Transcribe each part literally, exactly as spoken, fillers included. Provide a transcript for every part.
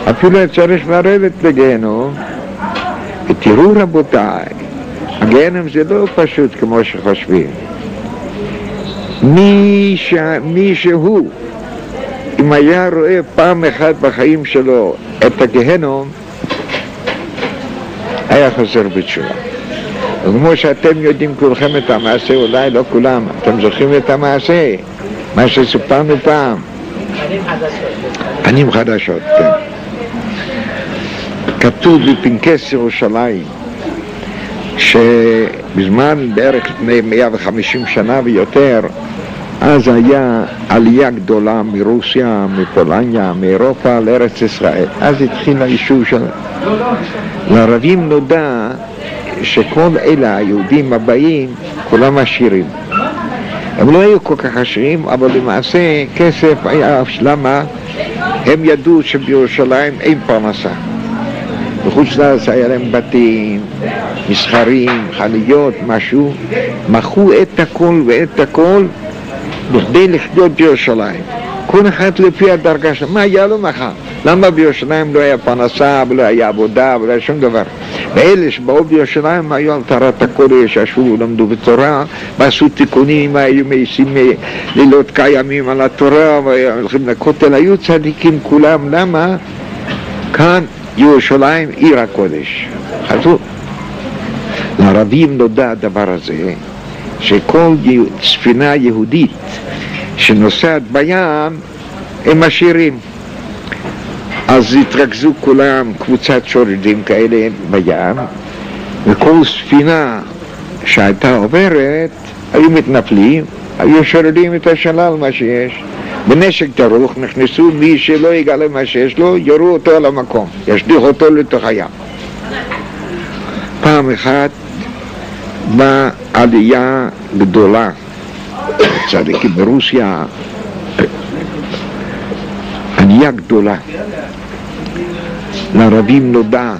אפילו צריך לרדת לגיהנום, ותראו רבותיי, הגיהנום זה לא פשוט כמו שחושבים. מי, ש... מי שהוא, אם היה רואה פעם אחת בחיים שלו את הגיהנום, היה חוזר בתשובה. וכמו שאתם יודעים כולכם את המעשה, אולי לא כולם, אתם זוכרים את המעשה, מה שסופרנו פעם. פנים חדשות. פנים חדשות, כן. כתוב בפנקס ירושלים, שבזמן בערך לפני מאה וחמישים שנה ויותר, אז היה עלייה גדולה מרוסיה, מפולניה, מאירופה לארץ ישראל. אז התחיל היישוב של... לערבים נודע שכל אלה היהודים הבאים, כולם עשירים. הם לא היו כל כך עשירים, אבל למעשה כסף היה, למה? הם ידעו שבירושלים אין פרנסה. בחוץ לארץ היה להם בתים, מסחרים, חנויות, משהו. מכרו את הכל ואת הכל בכדי לחיות בירושלים. כל אחד לפי הדרגה שלו. מה היה לו מחר? למה בירושלים לא היה פרנסה ולא היה עבודה ולא היה שום דבר? ואלה שבאו בירושלים היו על טהרת הקודש, ישבו ולמדו בתורה ועשו תיקונים, היו מעישים לילות קיימים על התורה והולכים לכותל, היו צדיקים כולם. למה? כאן ירושלים עיר הקודש. חזו. לערבים נודע הדבר הזה, שכל ספינה יהודית שנוסעת בים הם עשירים. אז התרכזו כולם קבוצת שורדים כאלה בים, וכל ספינה שהייתה עוברת היו מתנפלים, היו שורדים את השלל מה שיש. בנשק דרוך נכנסו, מי שלא יגלה מה שיש לו, יורו אותו על המקום, ישליך אותו לתוך הים. פעם אחת באה עלייה גדולה, צדיקים ברוסיה, עלייה גדולה. לערבים נודע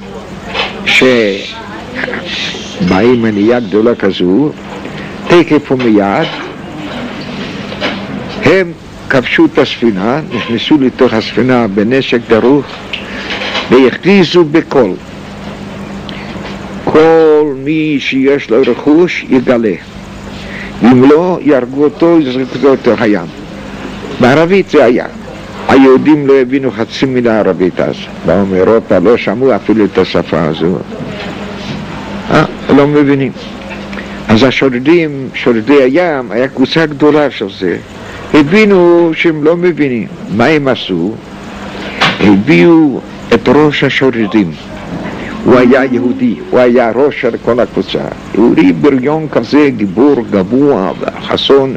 שבאים עלייה גדולה כזו, תקף ומיד, הם כבשו את הספינה, נכנסו לתוך הספינה בנשק דרוך, והכריזו בקול, כל מי שיש לו רכוש יגלה, אם לא ירגו אותו, יזרקו אותו הים. בערבית זה היה. היהודים לא הבינו חצי מילה ערבית אז, באו מאירופה, לא שמעו אפילו את השפה הזו, אה, לא מבינים. אז השורדים, שורדי הים, היה קבוצה גדולה של זה, הבינו שהם לא מבינים. מה הם עשו? הביאו את ראש השורדים, הוא היה יהודי, הוא היה ראש של כל הקבוצה, יהודי בריון כזה, גיבור גבוה חסון,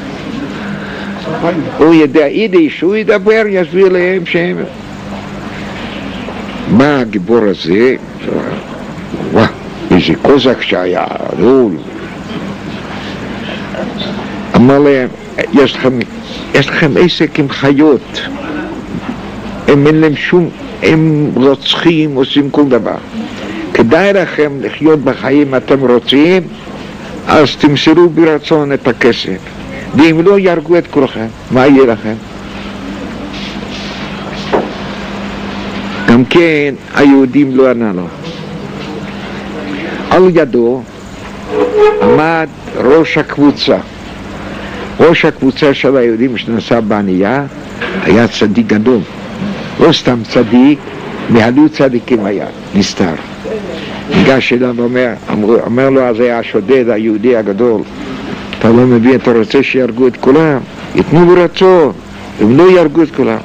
הוא ידע יידיש, הוא ידבר, יסביר להם שהם... מה הגיבור הזה? וואו, איזה קוזק שהיה, לא... אמר להם, יש לכם, יש לכם עסק עם חיות, הם אין להם שום, הם רוצחים, עושים כל דבר. כדאי לכם לחיות בחיים אתם רוצים, אז תמסרו ברצון את הכסף. ואם לא ירגו את כולכם, מה יהיה לכם? גם כן היהודים לא ענה לו. על ידו עמד ראש הקבוצה. ראש הקבוצה של היהודים שנסע בענייה היה צדיק גדול. לא סתם צדיק, מהלו צדיקים היה, נסתר. ניגש אליו ואומר, אומר לו, אז היה השודד היהודי הגדול, אתה לא מבין, אתה רוצה שירגו את כולם? יתנו ברצון, הם לא ירגו את כולם.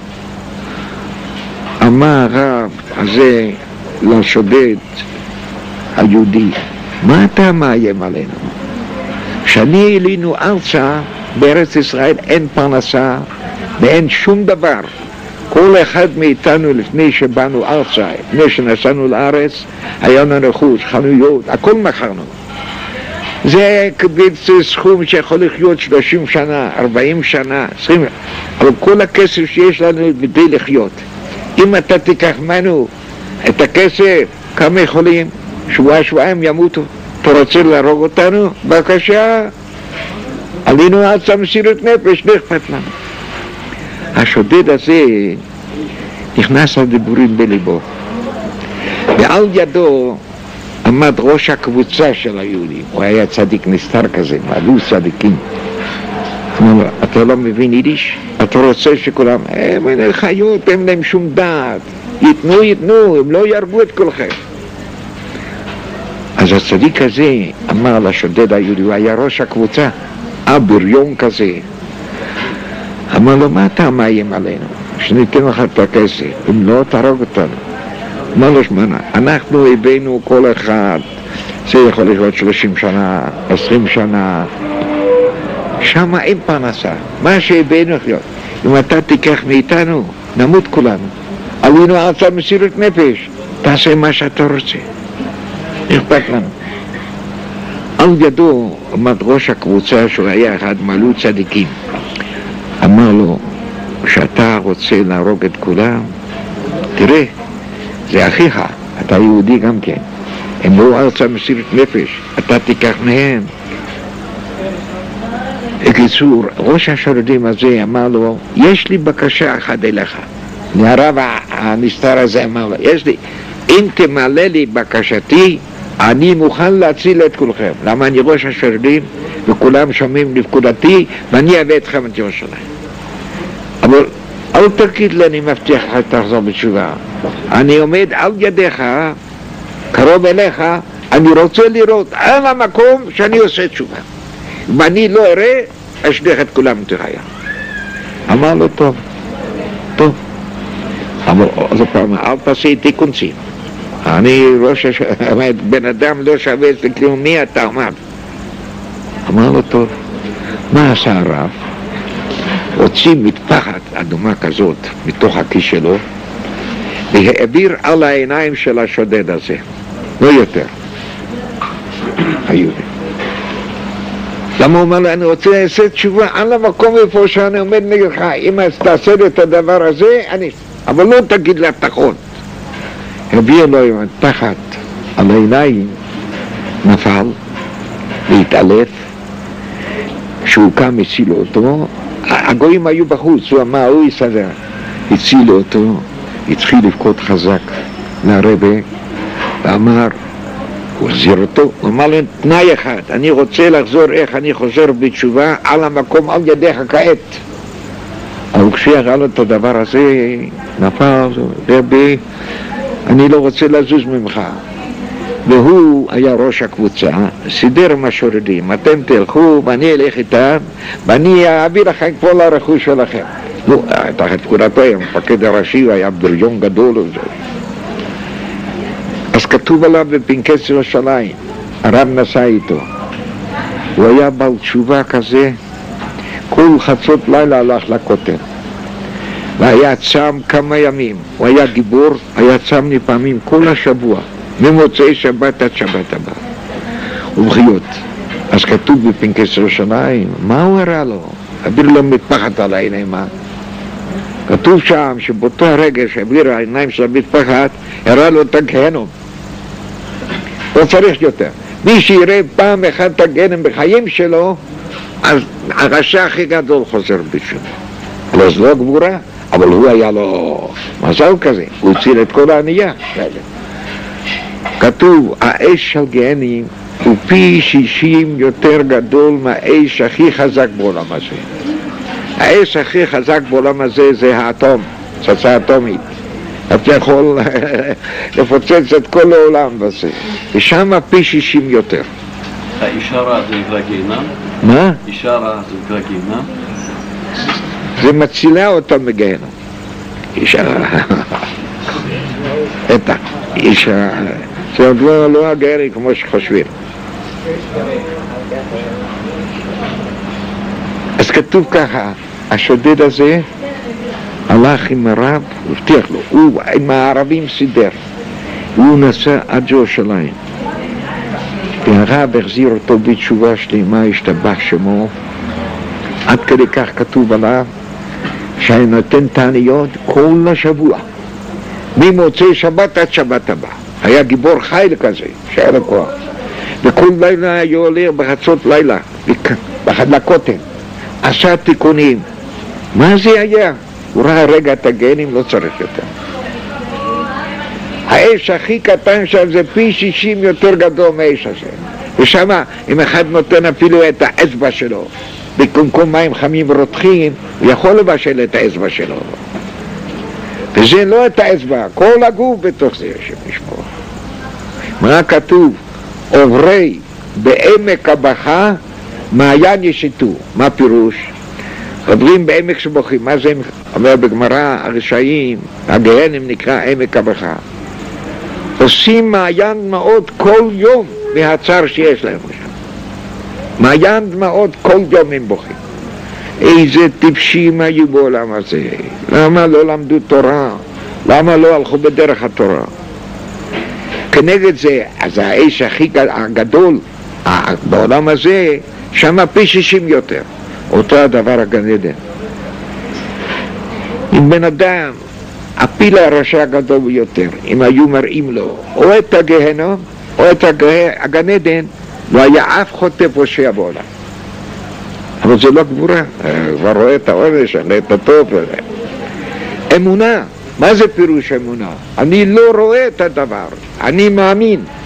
אמר הרב הזה לשודד היהודי, מה אתה מאיים עלינו? כשאני אלינו ארצה, בארץ ישראל אין פרנסה ואין שום דבר. כל אחד מאיתנו לפני שבאנו ארצה, לפני שנסענו לארץ, היה לנו רכוש, חנויות, הכל מכרנו. זה קיבוץ סכום שיכול לחיות שלושים שנה, ארבעים שנה, עשרים, אבל כל הכסף שיש לנו כדי לחיות. אם אתה תיקח ממנו את הכסף, כמה יכולים? שבוע, שבועיים ימותו. אתה רוצה להרוג אותנו? בבקשה. עלינו ארצה מסירות נפש, לא אכפת לנו. השודד הזה נכנס הדיבורים בליבו. ועל ידו עמד ראש הקבוצה של היהודים, הוא היה צדיק נסתר כזה, מעלו צדיקים. אמר לו, אתה לא מבין יידיש? אתה רוצה שכולם, הם חיות, הם להם שום דעת, ייתנו, ייתנו, הם לא ירגו את כולכם. אז הצדיק הזה אמר לשודד היהודי, הוא היה ראש הקבוצה, הבריון כזה. אמר לו, מה אתה מאיים עלינו? שניתן לך את הכסף, אם לא תהרוג אותנו. אמר לו, שמנה, אנחנו הבאנו כל אחד, זה יכול להיות שלושים שנה, עשרים שנה, שם אין פרנסה, מה שהבאנו להיות. אם אתה תיקח מאיתנו, נמות כולנו. עלינו ארצה מסירות נפש, תעשה מה שאתה רוצה. אכפת לנו. על ידו עמד ראש הקבוצה שהוא היה אחד מעלו צדיקים. אמר לו, כשאתה רוצה להרוג את כולם, תראה, זה אחיך, אתה יהודי גם כן. הם לא ארצה מסירות נפש, אתה תיקח מהם. בקיצור, ראש השודדים הזה אמר לו, יש לי בקשה אחת אליך. הרב הנסתר הזה אמר לו, יש לי, אם תמלא לי בקשתי, אני מוכן להציל את כולכם. למה אני ראש השודדים וכולם שומעים לפקודתי ואני אביא אתכם את ירושלים. אבל אל תגיד לי, אני מבטיח לך תחזור בתשובה. אני עומד על ידיך, קרוב אליך, אני רוצה לראות על המקום שאני עושה תשובה. ואני לא אראה, אשליך את כולם תחיה. אמר לו, טוב, טוב. אבל עוד פעם, אל תעשה איתי קונצים. אני ראש הש... בן אדם לא שווה את כלום, מי אתה אמר? אמר לו, טוב. מה עשה הרב? הוציא מטפחת אדומה כזאת מתוך הכיס שלו והעביר על העיניים של השודד הזה, לא יותר. היהודי. למה הוא אומר לו, אני רוצה לעשות תשובה על המקום איפה שאני עומד נגדך, אם תעשה את הדבר הזה, אני... אבל לא תגיד להבטחות. הביא לו עם מטפחת על העיניים, נפל והתעלף. כשהוא קם הצילו אותו, הגויים היו בחוץ, הוא אמר, הוא יסדר. הצילו אותו, התחיל לבכות חזק לרבה, ואמר, הוא החזיר אותו, הוא אמר לו, תנאי אחד, אני רוצה לחזור איך אני חוזר בתשובה על המקום על ידיך כעת. אבל כשיראה לו את הדבר הזה, נפל, רבי, אני לא רוצה לזוז ממך. והוא היה ראש הקבוצה, סידר עם השודדים, אתם תלכו ואני אלך איתם ואני אביא לכם כל הרכוש שלכם. נו, תחת פקודתו, המפקד הראשי, הוא היה בריון גדול וזה. אז כתוב עליו בפנקס ירושלים, הרב נסע איתו. הוא היה בעל תשובה כזה, כל חצות לילה הלך לכותל. והיה צם כמה ימים, הוא היה גיבור, היה צם לפעמים כל השבוע. ממוצאי שבת עד שבת הבא ובחיות. אז כתוב בפנקס ירושלים, מה הוא הראה לו? אביר לו מטפחת על העיניים. כתוב שם שבאותו הרגע שאביר העיניים של המטפחת הראה לו את הגהנום. לא צריך יותר. מי שיראה פעם אחת את הגהנום בחיים שלו, אז הרשע הכי גדול חוזר בתשובה. לא זו לא גבורה, אבל הוא היה לו מזל כזה, הוא הציל את כל הענייה. כתוב, האש של גהנום הוא פי שישים יותר גדול מהאש הכי חזק בעולם הזה. האש הכי חזק בעולם הזה זה האטום, פצצה אטומית. אתה יכול לפוצץ את כל העולם בזה. ושם פי שישים יותר. האישה רעה זה נקרא גיהנום? מה? אישה רעה זה נקרא גיהנום? זה מצילה אותה מגיהנום. אישה רעה. בטח, אישה... זה עוד לא, לא הגהנום כמו שחושבים. אז כתוב ככה, השודד הזה הלך עם הרב, הבטיח לו, הוא עם הערבים סידר, הוא נסע עד ירושלים. והרב החזיר אותו בתשובה שלמה, השתבח שמו, עד כדי כך כתוב עליו, שאני נותן תעניות כל השבוע, ממוצאי שבת עד שבת הבא. היה גיבור חיל כזה, שהיה לו כוח. וכל לילה היה הולך בחצות לילה, לכותל, עשה תיקונים. מה זה היה? הוא ראה רגע את הגהנום, לא צריך יותר. האש הכי קטן שם זה פי שישים יותר גדול מהאש הזה. ושם אם אחד נותן אפילו את האצבע שלו במקום מים חמים ורותחים, הוא יכול לבשל את האצבע שלו. וזה לא את האצבע, כל הגוף בתוך זה יש משפור. מה כתוב? עוברי בעמק הבכה מעיין ישתו. מה פירוש? עוברים בעמק שבוכים. מה זה? אומר בגמרא הרשעים, הגהנם נקרא עמק הבכה. עושים מעיין דמעות כל יום מהצער שיש להם שם. מעיין דמעות כל יום הם בוכים. איזה טיפשים היו בעולם הזה. למה לא למדו תורה? למה לא הלכו בדרך התורה? כנגד זה, אז האש הכי הגדול בעולם הזה, שם פי שישים יותר. אותו הדבר הגן עדן. אם בן אדם, הפיל הרשע הגדול ביותר, אם היו מראים לו או את הגהנום או את הגן עדן, לא היה אף חוטא פושע בעולם. אבל זה לא גבורה, כבר רואה את העונש, את הטוב וזה. אמונה, מה זה פירוש אמונה? אני לא רואה את הדבר, אני מאמין.